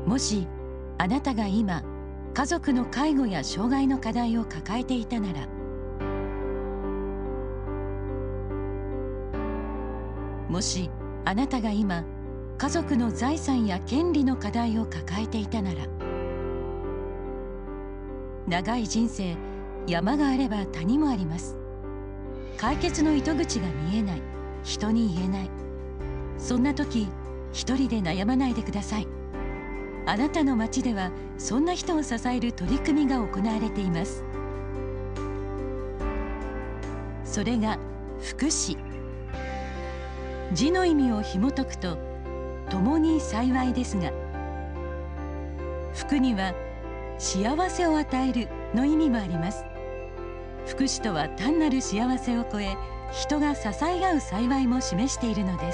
もしあなたが今家族の介護や障害の課題を抱えていたなら、もしあなたが今家族の財産や権利の課題を抱えていたなら、長い人生、山があれば谷もあります。解決の糸口が見えない、人に言えない、そんな時一人で悩まないでください。あなたの町ではそんな人を支える取り組みが行われています。それが福祉。字の意味を紐解くと、共に幸いですが、福には幸せを与えるの意味もあります。福祉とは単なる幸せを超え、人が支え合う幸いも示しているのです。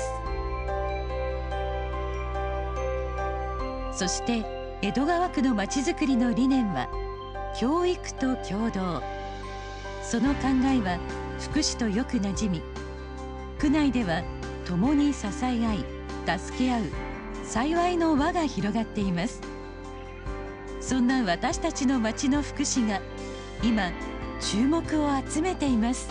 そして江戸川区のまちづくりの理念は教育と協働。その考えは福祉とよくなじみ、区内では共に支え合い助け合う幸いの輪が広がっています。そんな私たちの町の福祉が今注目を集めています。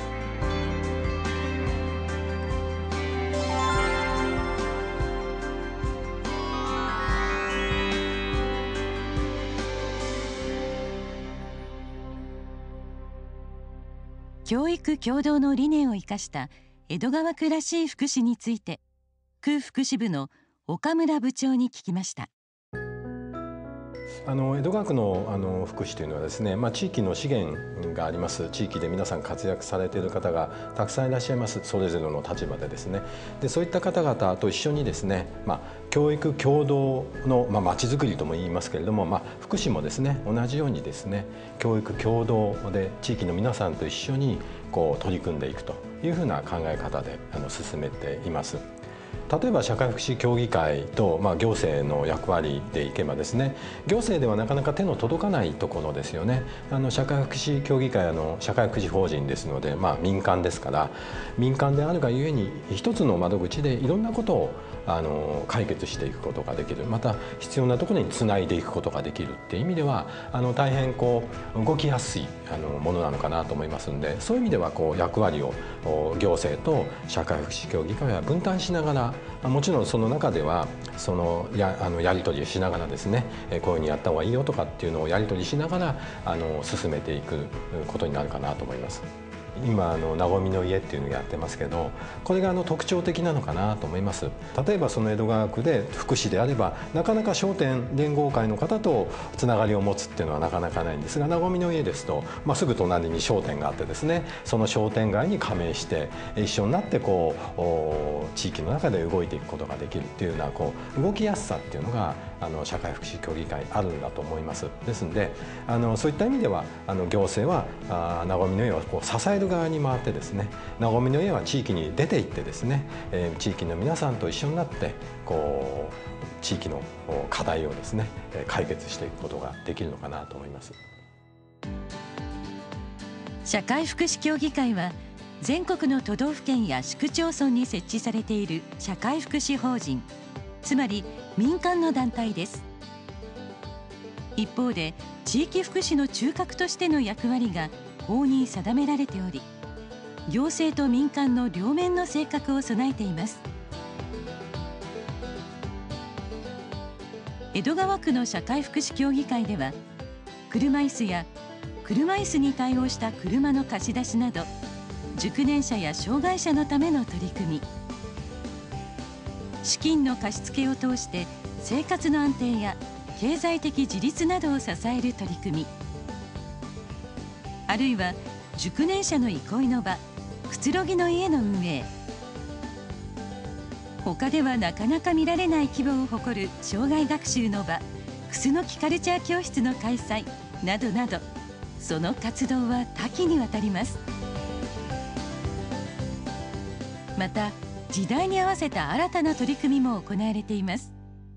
教育協働の理念を生かした江戸川区らしい福祉について、区福祉部の岡村部長に聞きました。 江戸川区の福祉というのはですね、地域の資源があります。地域で皆さん活躍されている方がたくさんいらっしゃいます。それぞれの立場でですね。でそういった方々と一緒にですね、教育共同のまちづくりとも言いますけれども、福祉もですね同じようにですね、教育共同で地域の皆さんと一緒に取り組んでいくというふうな考え方で進めています。例えば社会福祉協議会と、行政の役割でいけばですね、行政ではなかなか手の届かないところですよね。社会福祉協議会社会福祉法人ですので、民間ですから、民間であるがゆえに一つの窓口でいろんなことを解決していくことができる、また必要なところにつないでいくことができるっていう意味では大変動きやすいものなのかなと思いますので、そういう意味では役割を行政と社会福祉協議会は分担しながら、もちろんその中ではやり取りをしながらですね、こういうふうにやった方がいいよとかっていうのをやり取りしながら進めていくことになるかなと思います。今なごみの家っていうのをやってますけど、これが特徴的なのかなと思います。例えばその江戸川区で福祉であれば、なかなか商店連合会の方とつながりを持つっていうのはなかなかないんですが、なごみの家ですと、すぐ隣に商店があってですね、その商店街に加盟して一緒になって地域の中で動いていくことができるっていうような動きやすさっていうのが社会福祉協議会あるんだと思います。ですのでそういった意味では行政はなごみの家を支える側に回ってですね、なごみの家は地域に出て行ってですね、地域の皆さんと一緒になって地域の課題をですね解決していくことができるのかなと思います。 社会福祉協議会は全国の都道府県や市区町村に設置されている社会福祉法人、つまり民間の団体です。一方で地域福祉の中核としての役割が法に定められており、行政と民間の両面の性格を備えています。江戸川区の社会福祉協議会では、車椅子や車椅子に対応した車の貸し出しなど、熟年者や障害者のための取り組み、資金の貸し付けを通して生活の安定や経済的自立などを支える取り組み、あるいは熟年者の憩いの場、くつろぎの家の運営、他ではなかなか見られない規模を誇る障害学習の場、くすのきカルチャー教室の開催などなど、その活動は多岐にわたります。また時代に合わせた新たな取り組みも行われています。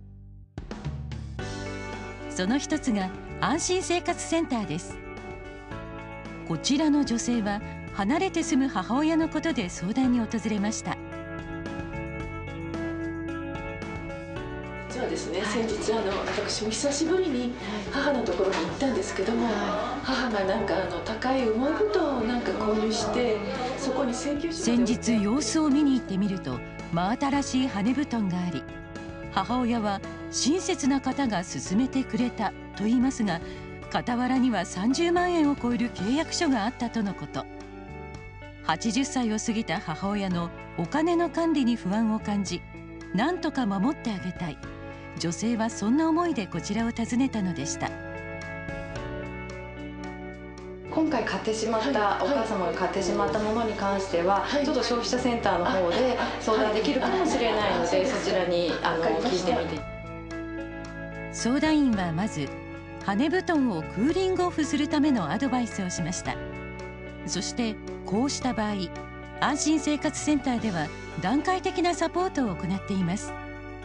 その一つが安心生活センターです。こちらの女性は離れて住む母親のことで相談に訪れました。 実はですですね、先日私も久しぶりに母のところに行ったんですけども、母がなんか高い羽毛布団をなんか購入して、そこに請求書先日様子を見に行ってみると、真新しい羽根布団があり、母親は親切な方が勧めてくれたと言いますが、傍らには30万円を超える契約書があったとのこと。80歳を過ぎた母親のお金の管理に不安を感じ、なんとか守ってあげたい。女性はそんな思いでこちらを訪ねたのでした。 今回買ってしまった、お母様が買ってしまったものに関しては、ちょっと消費者センターの方で相談できるかもしれないので、そちらに聞いてみて。 相談員はまず羽根布団をクーリングオフするためのアドバイスをしました。そしてこうした場合、安心生活センターでは段階的なサポートを行っています。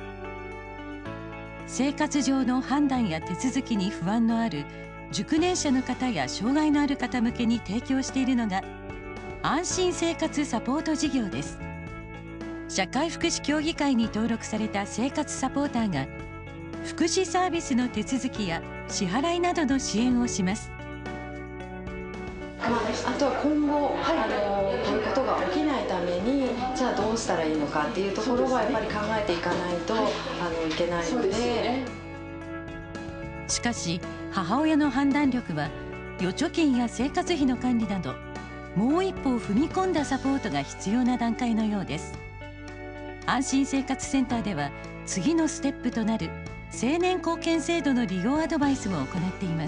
生活上の判断や手続きに不安のある熟年者の方や障害のある方向けに提供しているのが安心生活サポート事業です。社会福祉協議会に登録された生活サポーターが福祉サービスの手続きや支払いなどの支援をします。 あとは今後、こういうことが起きないために、じゃあどうしたらいいのかっていうところはやっぱり考えていかないと、いけないので。 しかし母親の判断力は預貯金や生活費の管理など、もう一歩踏み込んだサポートが必要な段階のようです。安心生活センターでは次のステップとなる成年後見制度の利用アドバイスも行っています。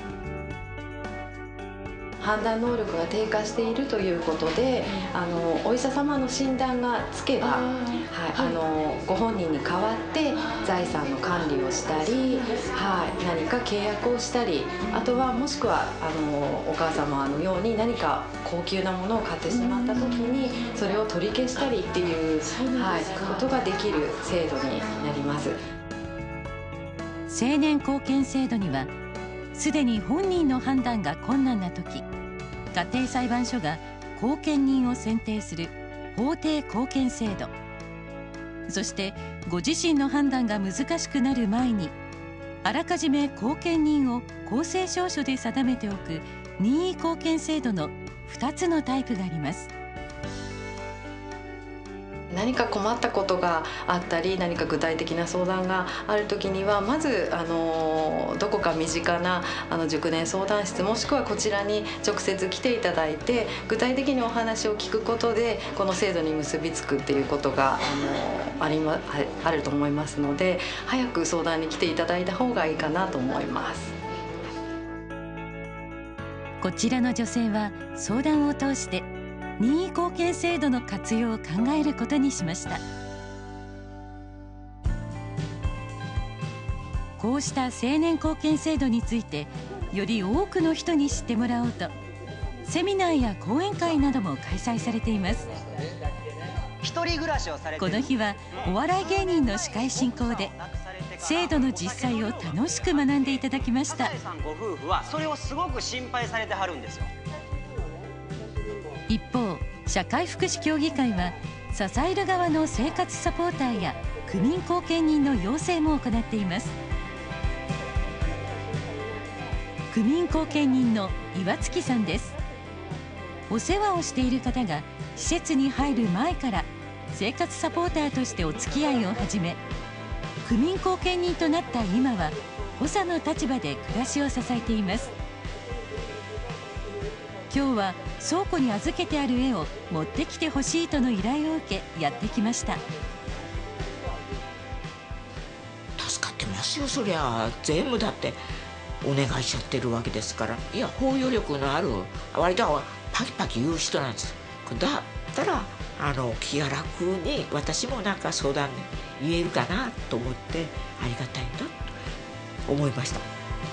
判断能力が低下しているということで、お医者様の診断がつけば、ご本人に代わって財産の管理をしたり、何か契約をしたり、あとはもしくはお母様のように何か高級なものを買ってしまった時にそれを取り消したりっていう、ことができる制度になります。 成年後見制度には、すでに本人の判断が困難な時、家庭裁判所が後見人を選定する法定後見制度、そしてご自身の判断が難しくなる前にあらかじめ後見人を公正証書で定めておく任意後見制度の2つのタイプがあります。 何か困ったことがあったり、何か具体的な相談がある時には、まずどこか身近な熟年相談室、もしくはこちらに直接来ていただいて、具体的にお話を聞くことでこの制度に結びつくっていうことがあると思いますので、早く相談に来ていただいた方がいいかなと思います。 こちらの女性は相談を通して任意後見制度の活用を考えることにしました。こうした成年後見制度についてより多くの人に知ってもらおうと、セミナーや講演会なども開催されています。この日はお笑い芸人の司会進行で制度の実際を楽しく学んでいただきました。 ご夫婦はそれをすごく心配されてはるんですよ。 一方、社会福祉協議会は支える側の生活サポーターや区民後見人の養成も行っています。区民後見人の岩月さんです。お世話をしている方が施設に入る前から生活サポーターとしてお付き合いを始め、区民後見人となった今は補佐の立場で暮らしを支えています。今日は倉庫に預けてある絵を持ってきてほしいとの依頼を受けやってきました。 助かってますよ。そりゃ全部だってお願いしちゃってるわけですから。いや、包容力のある割とパキパキ言う人なんです。だったら気が楽に私もなんか相談に言えるかなと思ってありがたいなと思いました。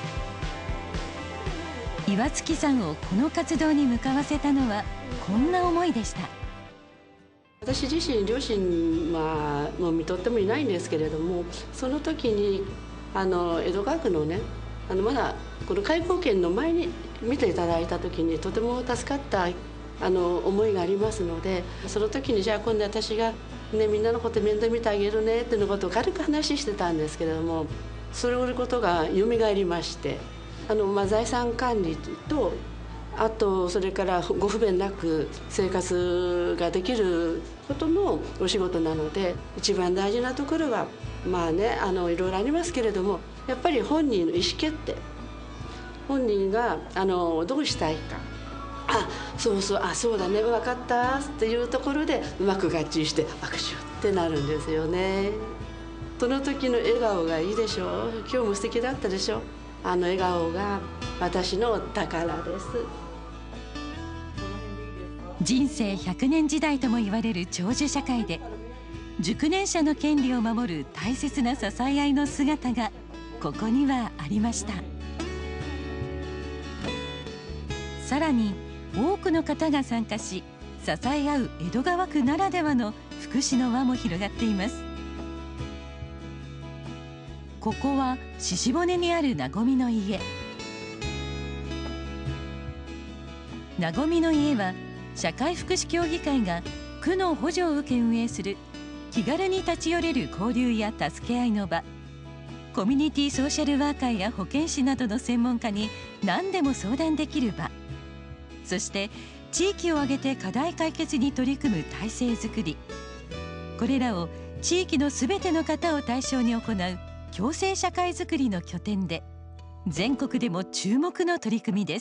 岩月さんをこの活動に向かわせたのはこんな思いでした。 私自身両親はもう見とってもいないんですけれども、その時に江戸川区のねまだこの介護券の前に見ていただいた時にとても助かった思いがありますので、その時にじゃあ今度私がね、みんなのこと面倒見てあげるねっていうことを軽く話してたんですけれども、それことが蘇りまして、財産管理と、あとそれからご不便なく生活ができることのお仕事なので、一番大事なところはまあね、いろいろありますけれども、やっぱり本人の意思決定、本人がどうしたいか、そうだね、分かったっていうところでうまく合致して握手ってなるんですよね。その時の笑顔がいいでしょう。今日も素敵だったでしょ。笑顔が私の宝です。 人生100年時代とも言われる長寿社会で、熟年者の権利を守る大切な支え合いの姿がここにはありました。さらに多くの方が参加し、支え合う江戸川区ならではの福祉の輪も広がっています。ここは鹿骨にあるなごみの家。なごみの家は社会福祉協議会が区の補助を受け運営する気軽に立ち寄れる交流や助け合いの場、コミュニティソーシャルワーカーや保健師などの専門家に何でも相談できる場、そして地域を挙げて課題解決に取り組む体制づくり、これらを地域のすべての方を対象に行う共生社会づくりの拠点で、全国でも注目の取り組みです。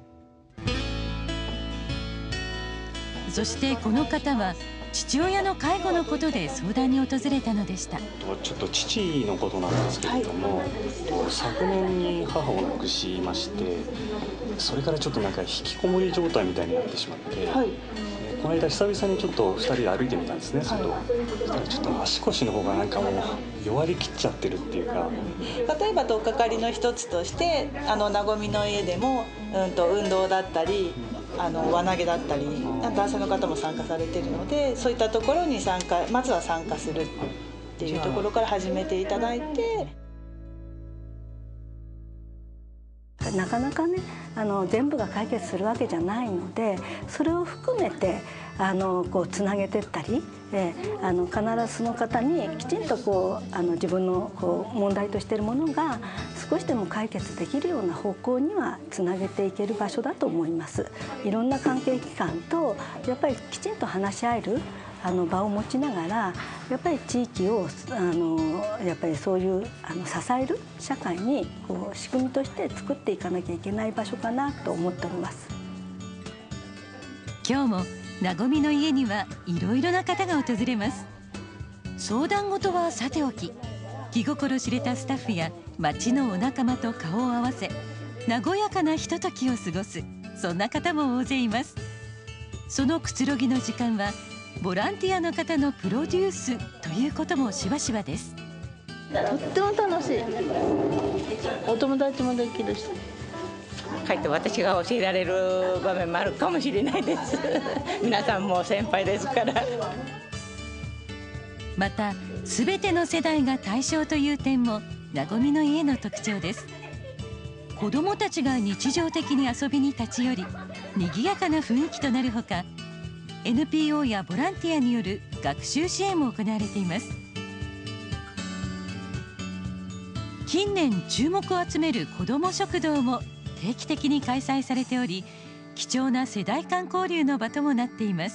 そしてこの方は父親の介護のことで相談に訪れたのでした。 ちょっと父のことなんですけれども、昨年に母を亡くしまして、それからちょっとなんか引きこもり状態みたいになってしまって、この間久々にちょっと2人で歩いてみたんですね、外。そしたらちょっと足腰の方がなんかもう弱りきっちゃってるっていうか。 例えば取っかかりの一つとして、なごみの家でも、運動だったり輪投げだったり、男性の方も参加されているので、そういったところにまずは参加するっていうところから始めていただいて。 なかなかね、全部が解決するわけじゃないので、それを含めてこうつなげていったり、必ずその方にきちんと自分の問題としているものが少しでも解決できるような方向にはつなげていける場所だと思います。いろんな関係機関とやっぱりきちんと話し合える場を持ちながら、やっぱり地域をやっぱりそういう支える社会に仕組みとして作っていかなきゃいけない場所かなと思っております。 今日もなごみの家にはいろいろな方が訪れます。相談事はさておき、気心知れたスタッフや町のお仲間と顔を合わせ、和やかなひとときを過ごす、そんな方も大勢います。そのくつろぎの時間はボランティアの方のプロデュースということもしばしばです。 とっても楽しい。お友達もできるし、 かえって私が教えられる場面もあるかもしれないです皆さんも先輩ですから。 またすべての世代が対象という点もなごみの家の特徴です。子どもたちが日常的に遊びに立ち寄り、賑やかな雰囲気となるほか、NPO やボランティアによる学習支援も行われています。近年注目を集める子ども食堂も定期的に開催されており、貴重な世代間交流の場ともなっています。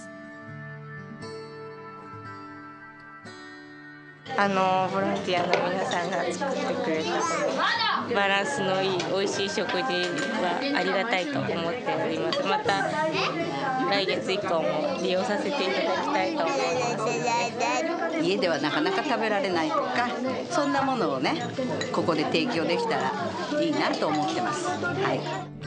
ボランティアの皆さんが作ってくれたバランスのいい美味しい食事はありがたいと思っております。また来月以降も利用させていただきたいと思います。 家ではなかなか食べられないとか、そんなものをね、ここで提供できたらいいなと思ってます。はい。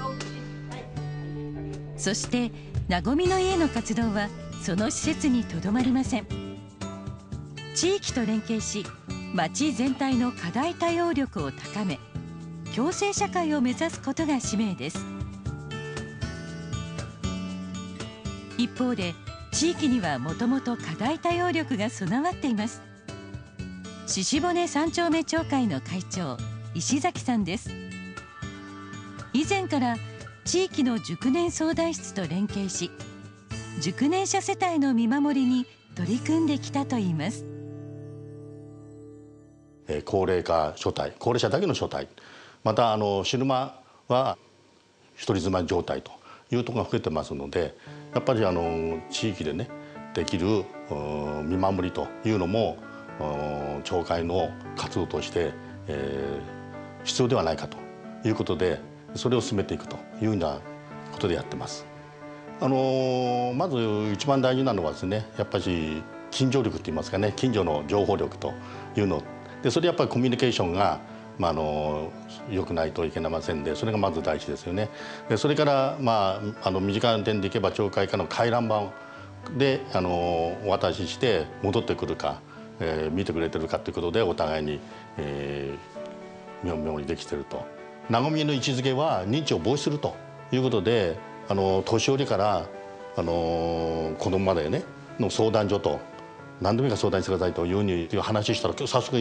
そしてなごみの家の活動はその施設にとどまりません。地域と連携し、町全体の課題対応力を高め、共生社会を目指すことが使命です。一方で地域にはもともと課題対応力が備わっています。鹿骨三丁目町会の会長、石崎さんです。以前から地域の熟年相談室と連携し、熟年者世帯の見守りに取り組んできたといいます。 高齢化所帯、高齢者だけの所帯、また死ぬ間は一人住まい状態というところが増えてますので、やっぱり地域でねできる見守りというのも町会の活動として、必要ではないかということで、それを進めていくというようなことでやってます。まず一番大事なのはですね、やっぱり近所力といいますかね、近所の情報力というので、それやっぱりコミュニケーションが良くないといけませんで、それがまず第一ですよね。でそれから身近な点でいけば町会課の回覧板でお渡しして戻ってくるか、見てくれてるかということでお互いに見守りできてると。なごみの位置づけは認知を防止するということで、年寄りから子供までねの相談所と何でもいいから相談してくださいというふうに話したら早速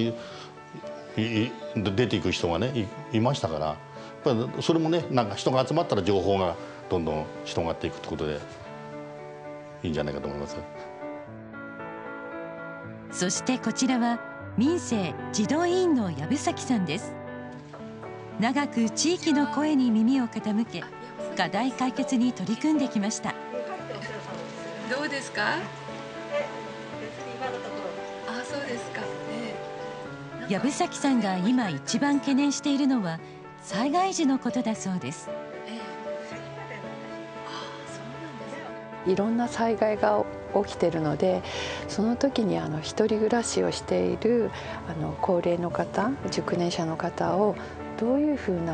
出ていく人がね いましたから、やっぱりそれもねなんか人が集まったら情報がどんどん広がっていくということでいいんじゃないかと思います。 そしてこちらは民政児童委員の藪崎さんです。長く地域の声に耳を傾け、課題解決に取り組んできました。 どうですか？あ、そうですか。 藪崎さんが今一番懸念しているのは災害時のことだそうです。 いろんな災害が起きているので、その時に一人暮らしをしている高齢の方、熟年者の方をどういうふう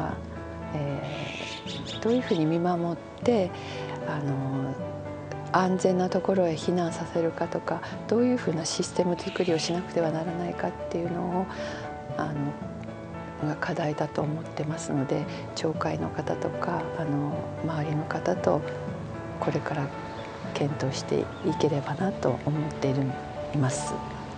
に見守って安全なところへ避難させるかとか、どういうふうなシステム作りをしなくてはならないかっていうのをが課題だと思ってますので、町会の方とか周りの方とこれから検討していければなと思っています。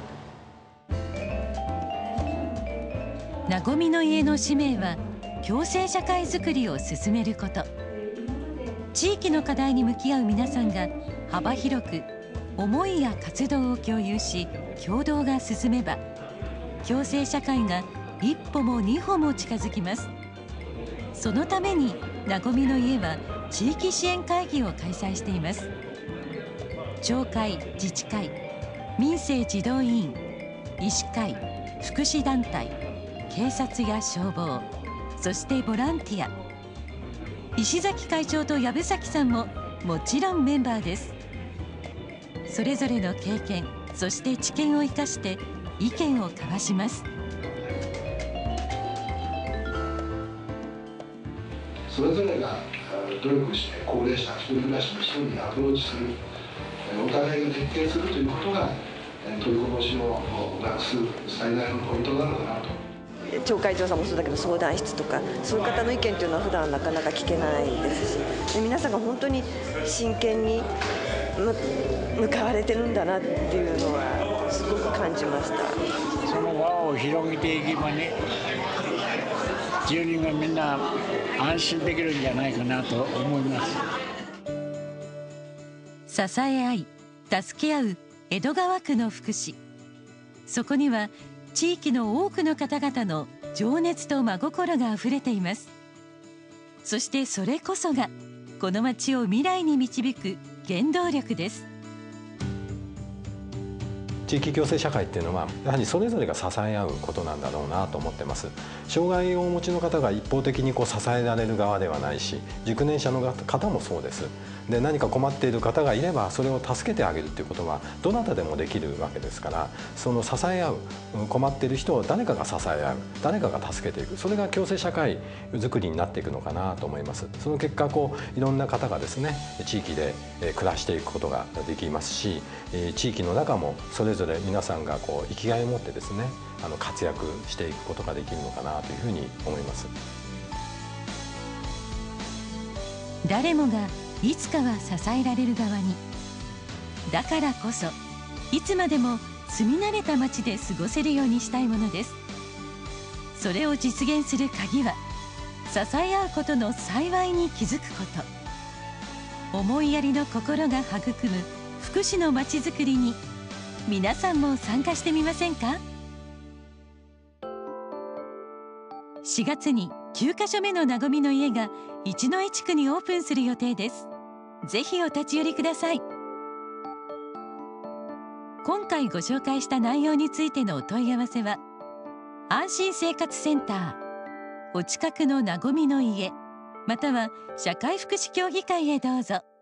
なごみの家の使命は共生社会づくりを進めること。地域の課題に向き合う皆さんが幅広く思いや活動を共有し、協働が進めば共生社会が一歩も二歩も近づきます。そのためになごみの家は地域支援会議を開催しています。町会、自治会、民政児童委員、医師会、福祉団体、警察や消防、そしてボランティア、石崎会長と藪崎さんももちろんメンバーです。それぞれの経験、そして知見を生かして意見を交わします。 それぞれが努力して高齢者、一人暮らしの人にアプローチする、お互いが徹底するということが取りこぼしをなくす最大のポイントなのかなと。 町会長さんもそうだけど、相談室とかそういう方の意見というのは普段なかなか聞けないですし、皆さんが本当に真剣に向かわれてるんだなっていうのはすごく感じました。 その輪を広げていけばね、住人がみんな安心できるんじゃないかなと思います。 支え合い、助け合う江戸川区の福祉。そこには地域の多くの方々の情熱と真心があふれています。そしてそれこそがこの町を未来に導く原動力です。 地域共生社会っていうのはやはりそれぞれが支え合うことなんだろうなと思ってます。障害をお持ちの方が一方的に支えられる側ではないし、熟年者の方もそうです。で何か困っている方がいればそれを助けてあげるっていうことはどなたでもできるわけですから、その支え合う、困っている人を誰かが支え合う、誰かが助けていく、それが共生社会づくりになっていくのかなと思います。その結果いろんな方がですね地域で暮らしていくことができますし、地域の中もそれぞれ皆さんが生きがいを持ってですね活躍していくことができるのかなというふうに思います。 誰もがいつかは支えられる側に。だからこそいつまでも住み慣れた街で過ごせるようにしたいものです。それを実現する鍵は支え合うことの幸いに気づくこと。思いやりの心が育む福祉の街づくりに皆さんも参加してみませんか。4月に9カ所目のなごみの家が一ノ井地区にオープンする予定です。ぜひお立ち寄りください。今回ご紹介した内容についてのお問い合わせは安心生活センターお近くのなごみの家または社会福祉協議会へどうぞ。